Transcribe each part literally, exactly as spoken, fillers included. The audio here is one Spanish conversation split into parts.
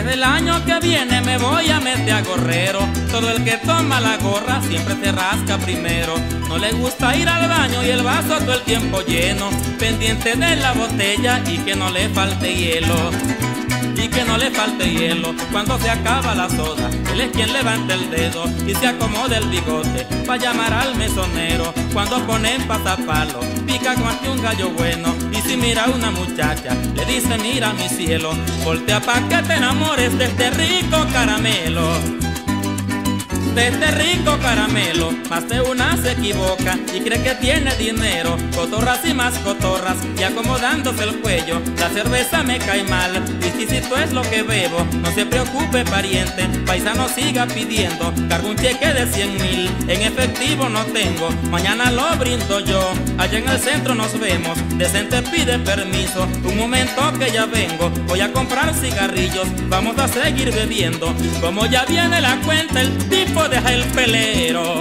Pero el año que viene me voy a meter a gorrero. Todo el que toma la gorra siempre se rasca primero. No le gusta ir al baño y el vaso todo el tiempo lleno, pendiente de la botella y que no le falte hielo. Y que no le falte hielo cuando se acaba la soda. Él es quien levanta el dedo y se acomoda el bigote pa' llamar al mesonero. Cuando ponen pasapalo, pica más que un gallo bueno. Y si mira a una muchacha, le dice: mira mi cielo, voltea pa' que te enamores de este rico caramelo. De este rico caramelo, más de una se equivoca y cree que tiene dinero. Cotorras y más cotorras y acomodándose el cuello. La cerveza me cae mal, whiskycito es lo que bebo. No se preocupe pariente, paisano siga pidiendo. Cargo un cheque de cien mil, en efectivo no tengo. Mañana lo brindo yo, allá en el centro nos vemos. Decente pide permiso, un momento que ya vengo. Voy a comprar cigarrillos, vamos a seguir bebiendo. Como ya viene la cuenta, el tipo deja el pelero.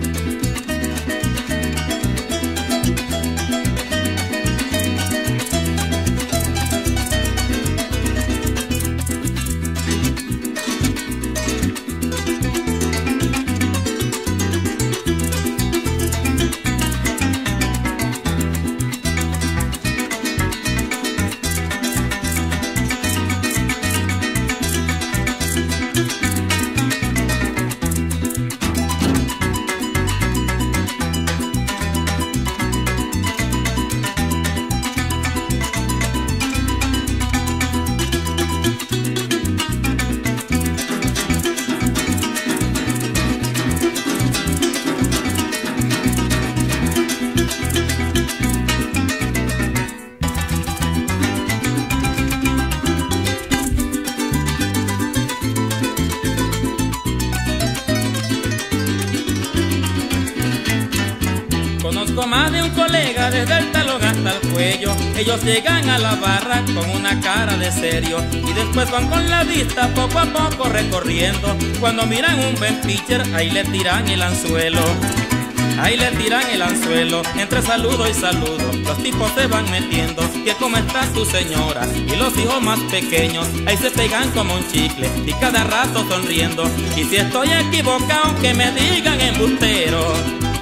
Conozco más de un colega desde el talón hasta el cuello. Ellos llegan a la barra con una cara de serio y después van con la vista poco a poco recorriendo. Cuando miran un buen pitcher, ahí le tiran el anzuelo. Ahí le tiran el anzuelo, entre saludo y saludo, los tipos se van metiendo. Que cómo está tu señora, y los hijos más pequeños, ahí se pegan como un chicle, y cada rato sonriendo. Y si estoy equivocado, que me digan embustero.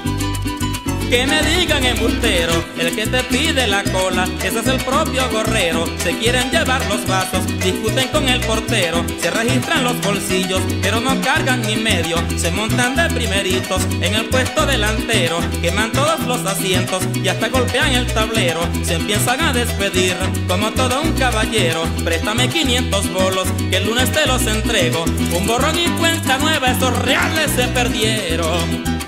Que me digan embustero, el que te pide la cola, ese es el propio gorrero. Se quieren llevar los vasos, discuten con el portero, se registran los bolsillos, pero no cargan ni medio. Se montan de primeritos en el puesto delantero, queman todos los asientos y hasta golpean el tablero. Se empiezan a despedir como todo un caballero. Préstame quinientos bolos, que el lunes te los entrego. Un borrón y cuenta nueva, esos reales se perdieron.